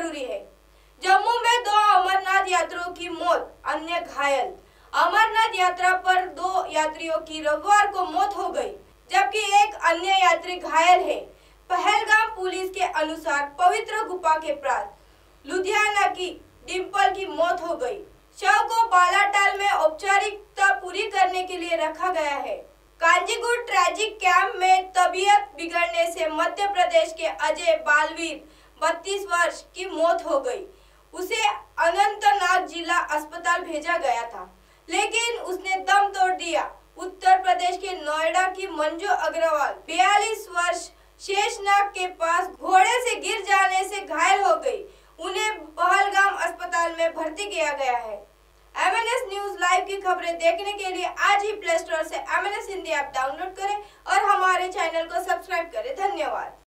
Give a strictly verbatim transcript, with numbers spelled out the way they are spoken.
जरूरी है। जम्मू में दो अमरनाथ यात्रियों की मौत, अन्य घायल। अमरनाथ यात्रा पर दो यात्रियों की रविवार को मौत हो गई, जबकि एक अन्य यात्री घायल है। पहलगाम पुलिस के अनुसार पवित्र गुफा के पास लुधियाना की डिंपल की मौत हो गई। शव को बालाटाल में औपचारिकता पूरी करने के लिए रखा गया है। कांजीगुड़ ट्रैजिक कैंप में तबीयत बिगड़ने से मध्य प्रदेश के अजय बालवीर बत्तीस वर्ष की मौत हो गई। उसे अनंतनाग जिला अस्पताल भेजा गया था, लेकिन उसने दम तोड़ दिया। उत्तर प्रदेश के नोएडा की मंजू अग्रवाल बयालीस वर्ष शेषनाग के पास घोड़े से गिर जाने से घायल हो गई। उन्हें पहलगाम अस्पताल में भर्ती किया गया है। M N S news live की खबरें देखने के लिए आज ही प्ले स्टोर से M N S Hindi app download करें और हमारे चैनल को सब्सक्राइब करें। धन्यवाद।